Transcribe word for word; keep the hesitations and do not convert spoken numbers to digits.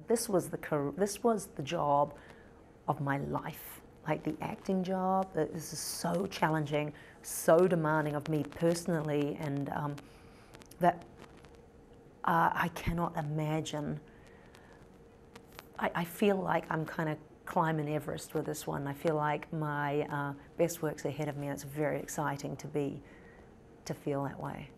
This was the this was the job of my life, like the acting job. This is so challenging, so demanding of me personally, and um, that uh, I cannot imagine. I, I feel like I'm kind of climbing Everest with this one. I feel like my uh, best work's ahead of me, and it's very exciting to be, to feel that way.